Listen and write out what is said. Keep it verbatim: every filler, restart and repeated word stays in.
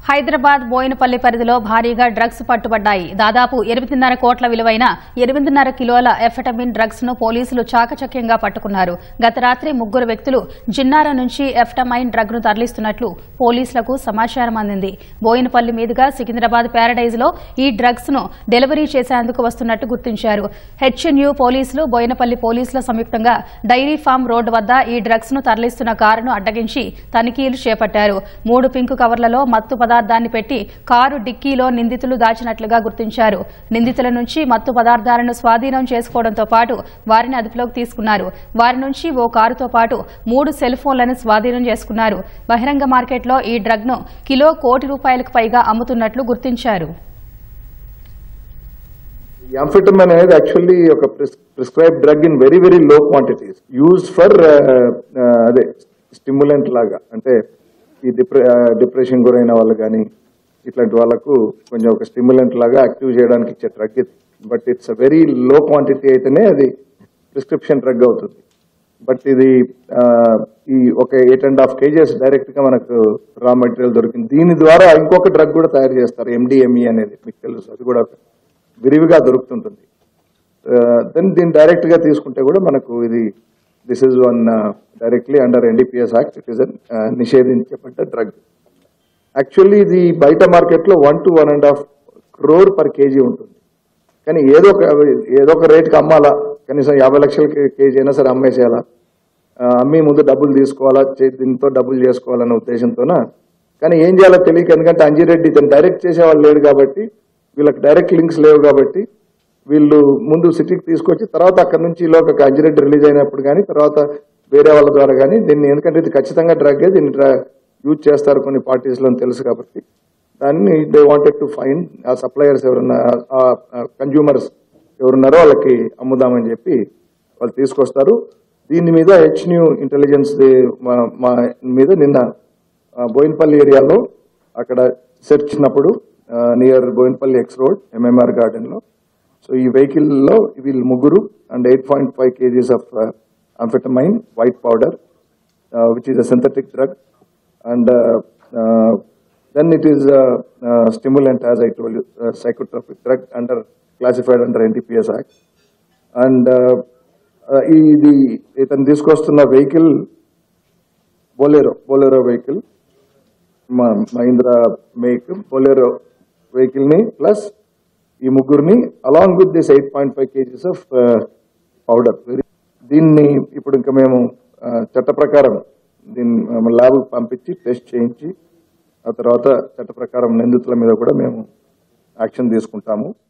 హైదరాబాద్ బోయినపల్లి పరిధిలో భారీగా డ్రగ్స్ పట్టుబడ్డాయి. దాదాపు ఎనిమిదిన్నర కోట్ల విలువైన ఎనిమిదిన్నర కిలోల ఎఫెటమిన్ డ్రగ్స్ ను పోలీసులు చాకచక్యంగా పట్టుకున్నారు. గత రాత్రి ముగ్గురు వ్యక్తులు జిన్నార నుంచి ఎఫెటమైన్ డ్రగ్ ను తరలిస్తున్నట్లు పోలీసులకు సమాచారం అందింది. బోయినపల్లి మీదుగా సికింద్రాబాద్ ప్యారడైజ్ లో ఈ డ్రగ్స్ ను డెలివరీ చేసేందుకు వస్తున్నట్టు గుర్తించారు. హెచ్ఎన్యూ పోలీసులు బోయినపల్లి పోలీసుల సంయుక్తంగా డైరీ ఫామ్ రోడ్డు వద్ద ఈ డ్రగ్స్ ను తరలిస్తున్న కారును అడ్డగించి తనిఖీలు చేపట్టారు. మూడు పింకు కవర్లలో మత్తు పదార్థాన్ని పెట్టి కారు డిక్కీలో నిందితులు దాచినట్లుగా గుర్తించారు. నిందితుల నుంచి మత్తు పదార్థాలను స్వాధీనం చేసుకోవడంతో పాటు వారిని అదుపులోకి తీసుకున్నారు. వారి నుంచి ఓ కారుతో పాటు మూడు సెల్ ఫోన్లను స్వాధీనం చేసుకున్నారు. బహిరంగ మార్కెట్లో ఈ డ్రగ్ ను కిలో కోటి రూపాయలకు పైగా అమ్ముతున్నట్లు గుర్తించారు. Amphetamine is actually a prescribed drug in very very low quantities, used for uh, uh, stimulant laga. Ante ee depression gureina vallu gaani itlanti vallaku konjam oka stimulant laga active cheyadaniki iche drug, but it's a very low quantity aithene adi prescription drug avutundi. But idi ee oka eight and a half kgs direct ga manaku raw material dorikindi. Deeni dwara inkoka drug kuda tayaru chestaru, M D M E anedi meeku telusu, adi kuda విరివిగా దొరుకుతుంటుంది. Then దీన్ని direct గా తీసుకుంటే కూడా మనకు ఇది this is one directly under NDPS act. It is నిషేధించబడ్డ drug. Actually ఇది బయట మార్కెట్ లో one to one and half crore per KG ఉంటుంది. కానీ ఏదో ఒక ఏదో ఒక రేటుకి అమ్మాలా, కనీసం యాభై లక్షల కేజీ అయినా సరే అమ్మేసేయాలా, అమ్మి ముందు డబ్బులు తీసుకోవాలా, దీంతో డబ్బులు చేసుకోవాలన్న ఉద్దేశంతోన. కానీ ఏం చేయాలో తెలియక, ఎందుకంటే అంజిరెడ్డి ఇతను డైరెక్ట్ చేసేవాళ్ళు లేడు కాబట్టి, వీళ్ళకి డైరెక్ట్ లింక్స్ లేవు కాబట్టి వీళ్ళు ముందు సిటీకి తీసుకొచ్చి తర్వాత అక్కడ నుంచి లోక అంజిరెడ్డి రిలీజ్ అయినప్పుడు కానీ తర్వాత వేరే వాళ్ళ ద్వారా కానీ దీన్ని, ఎందుకంటే ఇది ఖచ్చితంగా డ్రగ్గే, దీన్ని యూజ్ చేస్తారు కొన్ని పార్టీస్లో తెలుసు కాబట్టి దాన్ని దే వాంటెడ్ టు ఫైండ్ ఆ సప్లయర్స్ ఎవరున్నా, ఆ కన్జ్యూమర్స్ ఎవరున్నారో వాళ్ళకి అమ్ముదామని చెప్పి వాళ్ళు తీసుకొస్తారు. దీని మీద హెచ్న్యూ ఇంటెలిజెన్స్ మా మీద నిన్న బోయినపల్లి ఏరియాలో అక్కడ సెర్చ్ చేసినప్పుడు near Boinpally X road MMR garden లో, సో ఈ వెహికల్ లో వీళ్ళు ముగ్గురు and eight point five KGs of amphetamine white powder which is a synthetic drug, and then it is stimulant as I told you, psychotropic drug under classified under NDPS act. And ఇది ఇతను తీసుకొస్తున్న vehicle Bolero Bolero vehicle, Mahindra make Bolero vehicle ని plus ఈ ముగ్గురిని along with this eight point five KGs of powder. దీన్ని ఇప్పుడు ఇంకా మేము చట్ట ప్రకారం దీన్ని ల్యాబ్ పంపించి టెస్ట్ చేయించి ఆ తర్వాత చట్ట ప్రకారం నిందితుల మీద కూడా మేము యాక్షన్ తీసుకుంటాము.